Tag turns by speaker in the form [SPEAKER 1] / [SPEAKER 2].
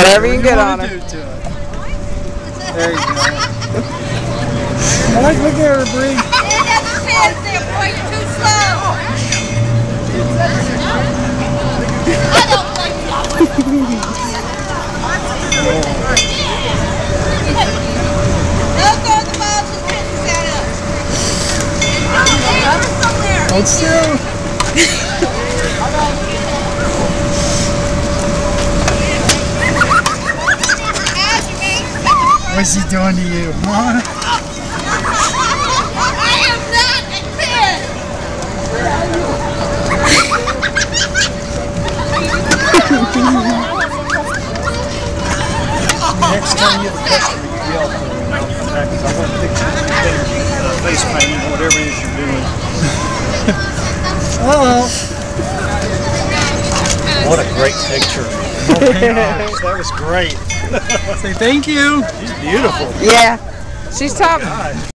[SPEAKER 1] Whatever you can get on her.
[SPEAKER 2] There you go. I like looking at her, Bree.
[SPEAKER 3] Boy, you're too slow. I don't like that. Don't go the ball to the picture set up.
[SPEAKER 2] Hold still. What's he doing to you, huh?
[SPEAKER 3] I am not a kid.
[SPEAKER 2] Next time you have a customer, you yell for them and I'll come back because I want to fix your face painting, whatever it is you're doing. What a great picture. Oh my gosh, that was great. Say thank you. She's beautiful.
[SPEAKER 1] Yeah, she's top.